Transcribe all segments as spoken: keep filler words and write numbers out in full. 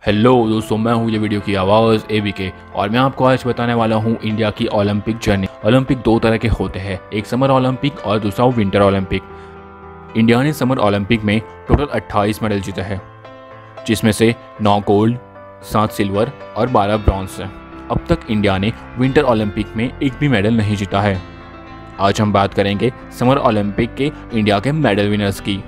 Hello दोस्तों, मैं हूँ ये वीडियो की आवाज़ ए बी के और मैं आपको आज बताने वाला हूँ इंडिया की ओलंपिक जर्नी। ओलंपिक दो तरह के होते हैं, एक समर ओलंपिक और दूसरा विंटर ओलंपिक। इंडिया ने समर ओलंपिक में टोटल अट्ठाईस मेडल जीते हैं, जिसमें से नौ गोल्ड, सात सिल्वर और बारह ब्रॉन्ज हैं। अब तक इंडिया ने विंटर ओलंपिक में एक भी मेडल नहीं जीता है। आज हम बात करेंगे समर ओलंपिक के इंडिया के मेडल विनर्स की।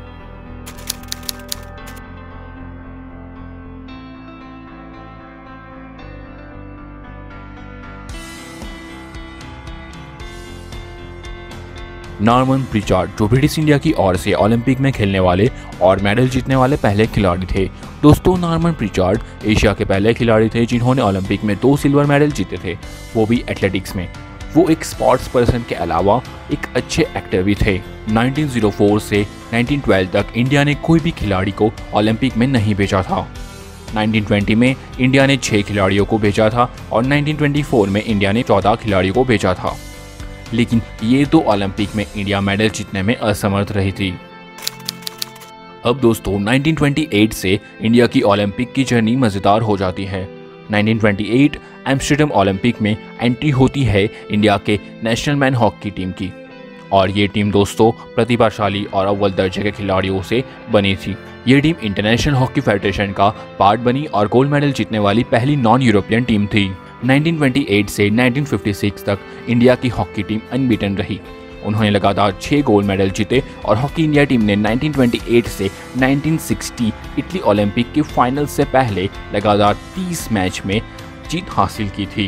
नॉर्मन प्रिचार्ड, जो ब्रिटिश इंडिया की ओर से ओलंपिक में खेलने वाले और मेडल जीतने वाले पहले खिलाड़ी थे। दोस्तों, नॉर्मन प्रिचार्ड एशिया के पहले खिलाड़ी थे जिन्होंने ओलंपिक में दो सिल्वर मेडल जीते थे, वो भी एथलेटिक्स में। वो एक स्पोर्ट्स पर्सन के अलावा एक अच्छे एक्टर भी थे। नाइनटीन ओ फोर से नाइनटीन ट्वेल्व तक इंडिया ने कोई भी खिलाड़ी को ओलंपिक में नहीं भेजा था। नाइनटीन ट्वेंटी में इंडिया ने छः खिलाड़ियों को भेजा था और नाइनटीन ट्वेंटी फोर में इंडिया ने चौदह खिलाड़ियों को भेजा था, लेकिन ये दो ओलंपिक में इंडिया मेडल जीतने में असमर्थ रही थी। अब दोस्तों, नाइनटीन ट्वेंटी एट से इंडिया की ओलंपिक की जर्नी मज़ेदार हो जाती है। Nineteen twenty eight Amsterdam Olympic में एंट्री होती है इंडिया के नेशनल मैन हॉकी टीम की, और ये टीम दोस्तों प्रतिभाशाली और अव्वल दर्जे के खिलाड़ियों से बनी थी। ये टीम इंटरनेशनल हॉकी फेडरेशन का पार्ट बनी और गोल्ड मेडल जीतने वाली पहली नॉन यूरोपियन टीम थी। नाइनटीन ट्वेंटी एट से नाइनटीन फिफ्टी सिक्स तक इंडिया की हॉकी टीम अनबीटन रही। उन्होंने लगातार छः गोल्ड मेडल जीते और हॉकी इंडिया टीम ने नाइनटीन ट्वेंटी एट से नाइनटीन सिक्सटी इटली ओलंपिक के फाइनल से पहले लगातार तीस मैच में जीत हासिल की थी।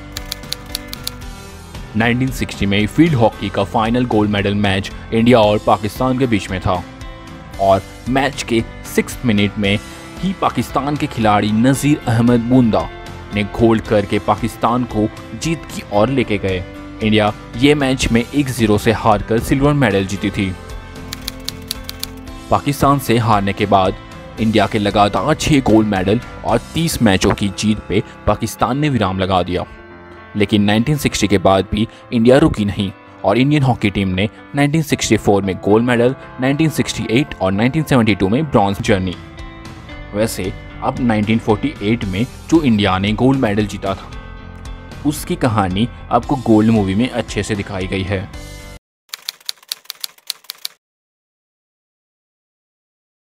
नाइनटीन सिक्सटी में फील्ड हॉकी का final gold medal match India और पाकिस्तान के बीच में था, और मैच के सिक्स मिनट में ही पाकिस्तान के खिलाड़ी नज़ीर अहमद बूंदा ने गोल करके पाकिस्तान को जीत की ओर लेके गए। इंडिया ये मैच में एक जीरो से हारकर सिल्वर मेडल जीती थी। पाकिस्तान से हारने के बाद इंडिया के लगातार छः गोल्ड मेडल और तीस मैचों की जीत पे पाकिस्तान ने विराम लगा दिया, लेकिन नाइनटीन सिक्सटी के बाद भी इंडिया रुकी नहीं और इंडियन हॉकी टीम ने नाइनटीन सिक्सटी फोर में gold medal, nineteen sixty eight और नाइनटीन सेवेंटी टू में ब्रॉन्ज जर्नी। वैसे अब नाइनटीन फोर्टी एट में जो इंडिया ने गोल्ड मेडल जीता था, उसकी कहानी आपको गोल्ड मूवी में अच्छे से दिखाई गई है।